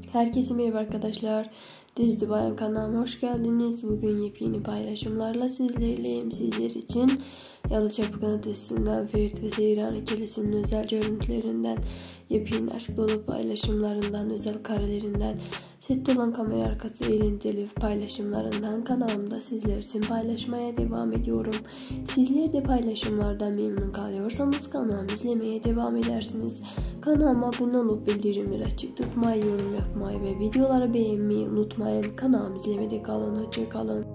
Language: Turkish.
Herkese merhaba arkadaşlar. Dizli Bayan kanalıma hoş geldiniz. Bugün yepyeni paylaşımlarla sizlerleyim. Sizler için Yalı Çapkını dizisinden Ferit ve Seyran ikilisinin özel görüntülerinden, yepyeni aşk dolu paylaşımlarından, özel karelerinden, sette olan kamera arkası eğlenceli paylaşımlarından kanalımda sizler için paylaşmaya devam ediyorum. Sizler de paylaşımlardan memnun kalıyorsanız kanalımı izlemeye devam edersiniz. Kanalıma abone olup bildirimleri açık tutmayı, yorum yapmayı ve videoları beğenmeyi unutmayın. Kanalımı izlemede kalın. Hoşça kalın.